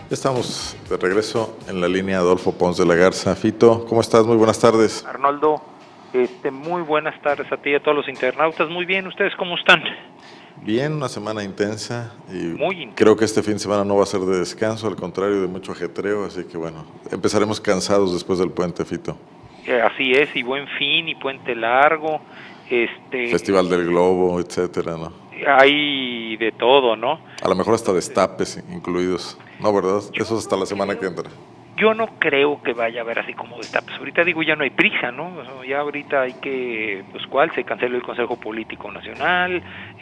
Ya estamos de regreso en la línea Adolfo Pons de la Garza. Fito, ¿cómo estás? Muy buenas tardes. Arnoldo, muy buenas tardes a ti y a todos los internautas. Muy bien, ¿ustedes cómo están? Bien, una semana intensa y Muy creo intenso. que este fin de semana no va a ser de descanso, al contrario de mucho ajetreo, así que bueno, empezaremos cansados después del puente, Fito. Así es, y buen fin, y puente largo. Festival del Globo, etcétera, ¿no? Hay de todo, ¿no? A lo mejor hasta Entonces, destapes incluidos, ¿no, verdad? Eso es hasta la semana que entra. yo no creo que vaya a haber así como destapes. Ahorita digo, ya no hay prisa, ¿no? O sea, ya ahorita hay que, pues, ¿cuál? Se canceló el Consejo Político Nacional,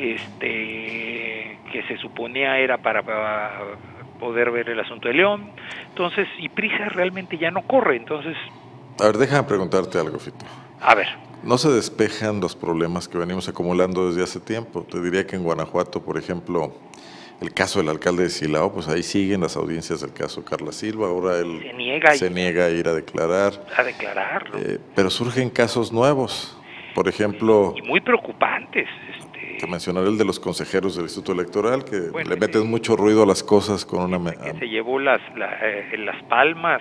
que se suponía era para poder ver el asunto de León. Entonces, y prisa realmente ya no corre. Entonces, A ver, déjame preguntarte algo, Fito. a ver. No se despejan los problemas que venimos acumulando desde hace tiempo. Te diría que en Guanajuato, por ejemplo, el caso del alcalde de Silao, pues ahí siguen las audiencias del caso Carla Silva. Ahora él se niega a ir a declarar. A declarar, ¿no? Pero surgen casos nuevos. Por ejemplo, y muy preocupantes. te mencionaré el de los consejeros del Instituto Electoral, que Bueno, le meten mucho ruido a las cosas con una... que se llevó las palmas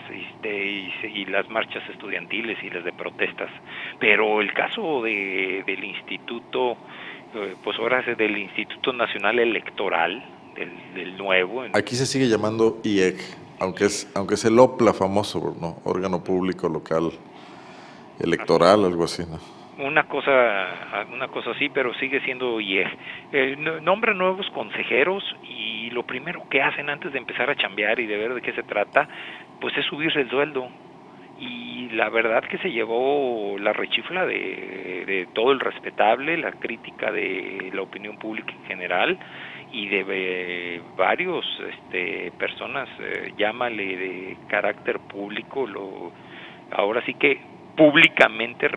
y las marchas estudiantiles y las de protestas. Pero el caso del instituto, pues ahora es del Instituto Nacional Electoral, del nuevo. Aquí se sigue llamando IEC, aunque es el OPLA famoso, ¿no? Órgano público local electoral, algo así, ¿no? Una cosa así, pero sigue siendo IEG. Nombra nuevos consejeros y lo primero que hacen antes de empezar a chambear y de ver de qué se trata, pues es subirse el sueldo. Y la verdad que se llevó la rechifla de todo el respetable, la crítica de la opinión pública en general y de varios personas, llámale de carácter público, ahora sí que públicamente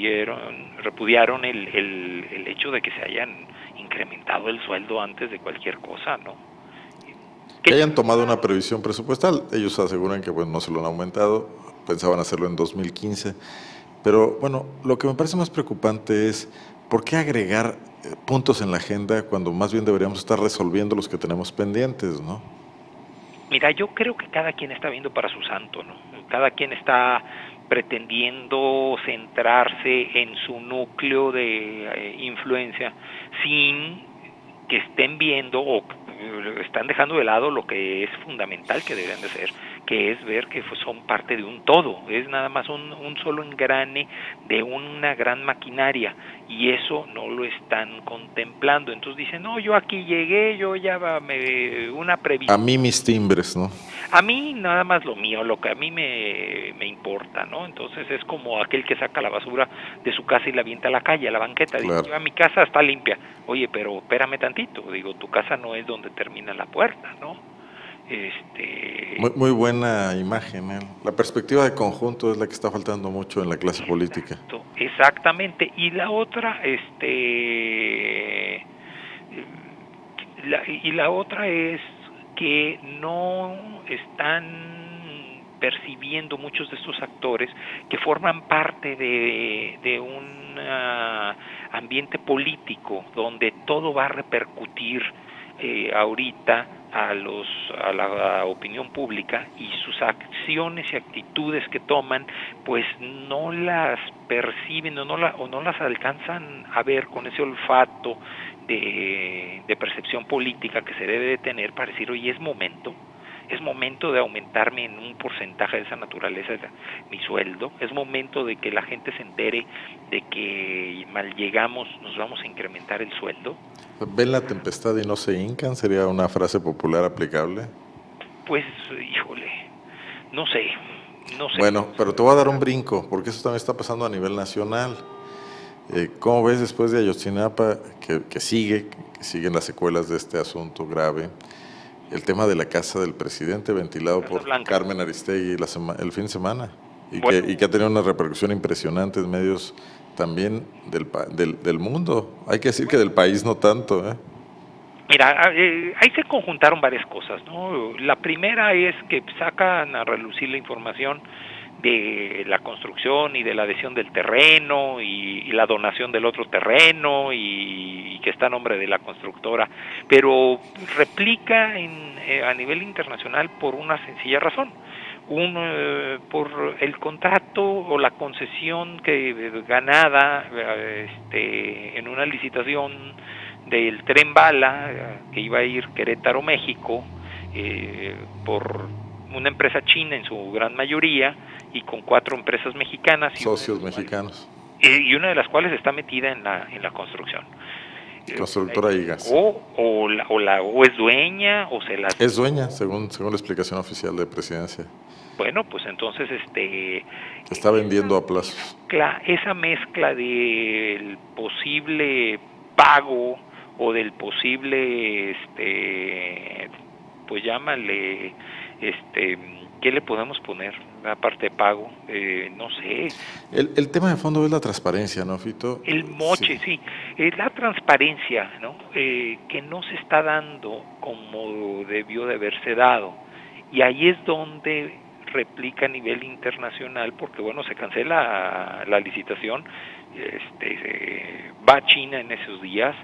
repudiaron el hecho de que se hayan incrementado el sueldo antes de cualquier cosa, ¿no? Que hayan tomado una previsión presupuestal. Ellos aseguran que bueno, no se lo han aumentado, pensaban hacerlo en 2015. Pero bueno, lo que me parece más preocupante es ¿por qué agregar puntos en la agenda cuando más bien deberíamos estar resolviendo los que tenemos pendientes, ¿no? Mira, yo creo que cada quien está viendo para su santo, ¿no? Cada quien está pretendiendo centrarse en su núcleo de influencia sin que estén viendo o están dejando de lado lo que es fundamental que deberían de ser, que es ver que son parte de un todo, es nada más un solo engrane de una gran maquinaria y eso no lo están contemplando. Entonces dicen, no, yo aquí llegué, yo ya una previsión. A mí mis timbres, ¿no? A mí nada más lo mío, lo que a mí me importa, ¿no? Entonces es como aquel que saca la basura de su casa y la avienta a la calle, a la banqueta. Claro. Dice, mi casa está limpia. Oye, pero espérame tantito. Digo, tu casa no es donde termina la puerta, ¿no? Muy buena imagen, ¿eh? La perspectiva de conjunto es la que está faltando mucho en la clase política. Exactamente. Y la otra, la otra es que no están percibiendo muchos de estos actores que forman parte de un ambiente político donde todo va a repercutir ahorita a la opinión pública y sus acciones y actitudes que toman pues no las perciben o no las alcanzan a ver con ese olfato de percepción política que se debe de tener para decir, oye, es momento de aumentarme en un porcentaje de esa naturaleza mi sueldo, es momento de que la gente se entere de que mal llegamos, nos vamos a incrementar el sueldo. ¿Ven la tempestad y no se hincan? ¿Sería una frase popular aplicable? Pues, híjole, no sé. Bueno, pero te voy a dar un brinco, porque eso también está pasando a nivel nacional. ¿Cómo ves después de Ayotzinapa que siguen las secuelas de este asunto grave? El tema de la casa del presidente ventilado por Carmen Aristegui el fin de semana y que ha tenido una repercusión impresionante en medios también del mundo. Hay que decir que del país no tanto, ¿eh? Mira, ahí se conjuntaron varias cosas, ¿no? La primera es que sacan a relucir la información de la construcción y de la adhesión del terreno y la donación del otro terreno y que está a nombre de la constructora, pero replica a nivel internacional por una sencilla razón. Por el contrato o la concesión ganada en una licitación del tren bala que iba a ir Querétaro, México, por una empresa china en su gran mayoría y con 4 empresas mexicanas socios mexicanos, y una de las cuales está metida en la construcción. Constructora IGAS. O es dueña o se la... Es dueña, según la explicación oficial de Presidencia. Bueno, pues entonces está vendiendo a plazos. Esa mezcla del posible pago o del posible pues llámale ¿qué le podemos poner? Aparte de pago, no sé. El tema de fondo es la transparencia, ¿no, Fito? El moche, sí. La transparencia, ¿no? Que no se está dando como debió de haberse dado. Y ahí es donde replica a nivel internacional, porque bueno, se cancela la licitación, va a China en esos días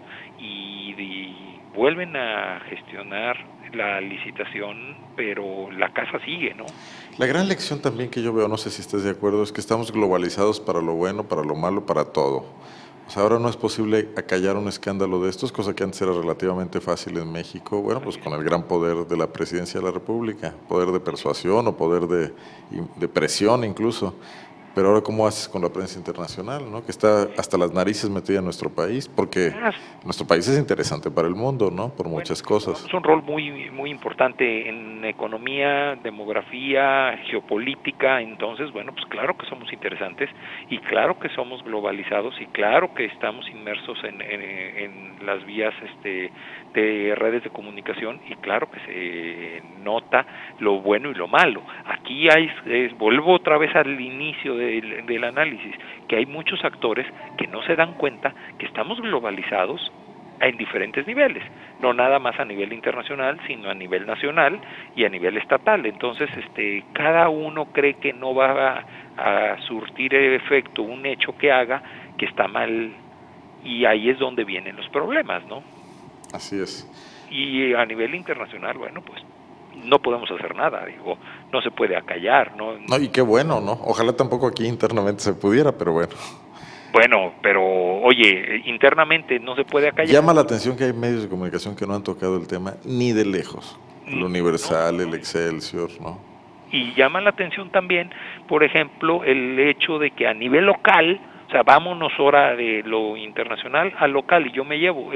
y vuelven a gestionar la licitación, pero la casa sigue, ¿no? La gran lección también que yo veo, no sé si estés de acuerdo, es que estamos globalizados para lo bueno, para lo malo, para todo. O sea, ahora no es posible acallar un escándalo de estos, cosa que antes era relativamente fácil en México, bueno, pues con el gran poder de la Presidencia de la República, poder de persuasión o poder de presión incluso. Pero ahora, ¿cómo haces con la prensa internacional, ¿no? Que está hasta las narices metida en nuestro país? Porque nuestro país es interesante para el mundo, ¿no? Por muchas cosas. Es un rol muy importante en economía, demografía, geopolítica. Entonces, bueno, pues claro que somos interesantes y claro que somos globalizados y claro que estamos inmersos en las vías de redes de comunicación y claro que se nota lo bueno y lo malo. Aquí vuelvo otra vez al inicio del análisis, que hay muchos actores que no se dan cuenta que estamos globalizados en diferentes niveles, no nada más a nivel internacional, sino a nivel nacional y a nivel estatal. Entonces, cada uno cree que no va a surtir efecto un hecho que haga que está mal, y ahí es donde vienen los problemas, ¿no? Así es. Y a nivel internacional, bueno, pues no podemos hacer nada, digo, no se puede acallar, ¿no? No, y qué bueno, ¿no? Ojalá tampoco aquí internamente se pudiera, pero bueno. Bueno, pero oye, internamente no se puede acallar. Llama la atención que hay medios de comunicación que no han tocado el tema ni de lejos. El Universal, el Excelsior, ¿no? Y llama la atención también, por ejemplo, el hecho de que a nivel local, o sea, vámonos ahora de lo internacional al local, y yo me llevo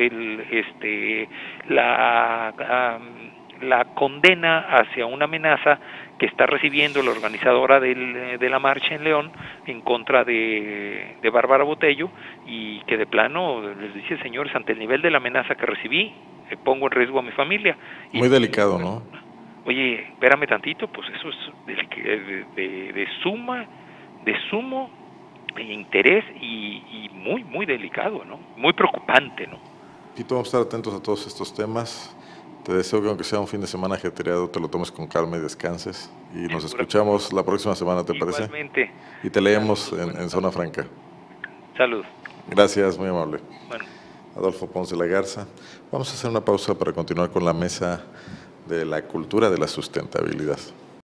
la condena hacia una amenaza que está recibiendo la organizadora de la marcha en León en contra de Bárbara Botello, y que de plano les dice: señores, ante el nivel de la amenaza que recibí, pongo en riesgo a mi familia. Muy delicado, ¿no? Oye, espérame tantito, pues eso es de sumo interés y muy delicado, ¿no? Muy preocupante, ¿no? Y vamos a estar atentos a todos estos temas. Te deseo que aunque sea un fin de semana ajetreado, te lo tomes con calma y descanses. Y nos escuchamos la próxima semana, ¿te parece? Igualmente. Y te leemos en Zona Franca. Salud. Gracias, muy amable. Bueno. Adolfo Ponce La Garza. Vamos a hacer una pausa para continuar con la mesa de la cultura de la sustentabilidad.